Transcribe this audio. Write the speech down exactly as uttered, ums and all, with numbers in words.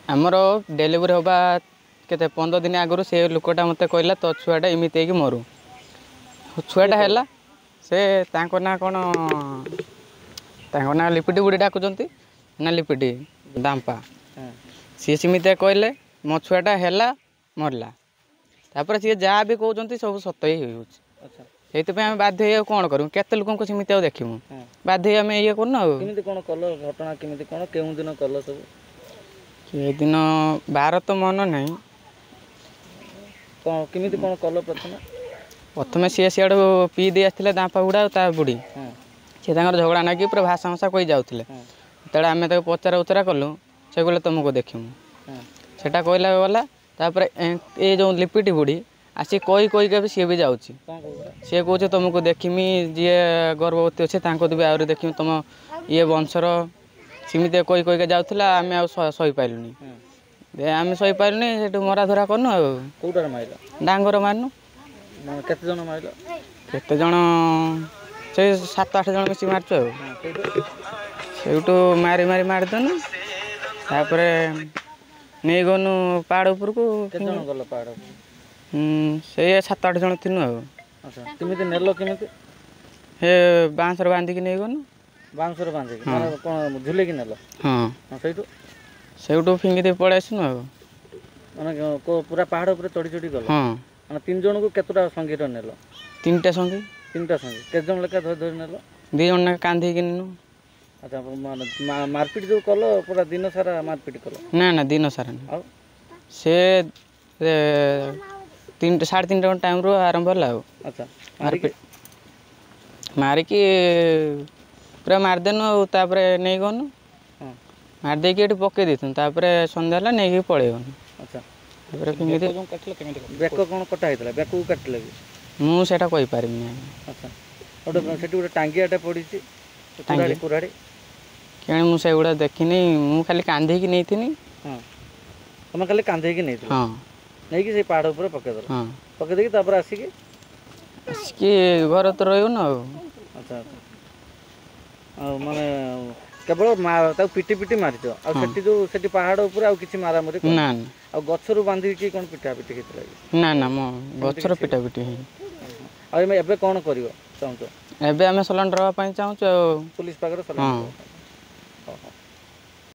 आमर डेलीवरी होगा केते पंद्रह दिन आगु से लोकटा मत कहला तो छुआटा एमती है मरु छुआटा है से ना कौन ना लिपिटी बुढ़ी डाकुंट ना लिपिटी दाम्पा सी सेमती कहले मो छुआटा है मरला तापर सी जहाँ भी कहते सब सत ही होती बाध्य कौन करूँ केते लोक सेमती देखू बाध्य आम ये करना कौन कल घटना केमी कौन केउ दिन कल सब ये दिन बार तो मन नहीं केमी कौन कल प्रथम प्रथम सी सियाड़ू पी दे आसते दापा गुड़ा ता बुढ़ी सी झगड़ा ना कि पूरा भाषा भाषा कही जाते तेरे आम पचारा उचरा कलु से कहले तुमको देखमु सेटा कहला गला तापर ये जो लिपिटी बुढ़ी आसी कही कही के सी भी जाऊँगी सी कहे तुमको देखमी जी गर्भवती अच्छे भी आहरी देखमी तुम ये वंशर सेमती कही कही के जाऊला आम सही पार्लुनि आम सही पार्लुनि से मरा धरा करनु कौटार मार डांगर मारनु केते जन मार केते जन से सात आठ जन मिसी मारचु सेठू मारी मारी मारदेनु तापर नहीं गनु पहाड़ उपर को गल पहाड़ से सात आठ जन थिनु केमी नेल केमी हे बाँसर बांधिकी नहीं गनु बांसर बांधिकी कौन झुलेकी नेल हाँ सही सेठू फिंगी पड़े आसनु माने पूरा पहाड़ उपर चढ़ी चढ़ी गल हाँ माने तीन जन को केतटा संगी नेल तीन टा संगी तीन टा संगी केते जन लेका धर धर नेल दी जन ना कांधी किनु अच्छा मारपीट जो कल पूरा दिन सारा मारपीट कल ना ना दिन सारा ना से तीन साढ़े तीन टाइम रू आरंभ है अच्छा मारपीट मारिकी पूरा मारदेनु तापर नहीं गनु मारदे ये पकई देथुन सन्ध्या नहीं पलैन अच्छा बेक कौन कटा होता बेक को काटिले मुझे कहीपर अच्छा गोटे गोटे टांगियाटे पड़ी कुराड़ी क्या मुझे गुड़ा देखनी मु खाली कांधे नहीं थी हाँ तुम खाली कांधे नहीं हाँ नहीं कि पहाड़ उपर पकईदे हाँ पकई देकी आसिकी आसिकी घर तो रही अच्छा माने केवल पिटी पिटी मारिच आठी जो से पहाड़ उपर आ कि मारामारी ना आ गचर बांधिकी कौन पिटा पिटी होता ना ना मो गचर पिटा पिटी आ कौन कर चाहूँ एबे आम सिलेंडर हाँ पुलिस पाखे